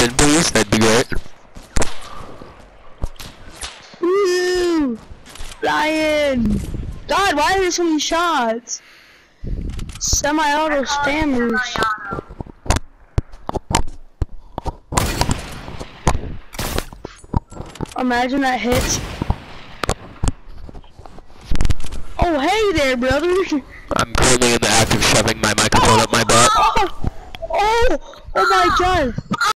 in, please? That'd be great. Woo! Ryan! God, why are there so many shots? Semi-auto spammers. Imagine that hits. Oh, hey there, brother. I'm currently in the act of shoving my microphone up my butt. Oh my god.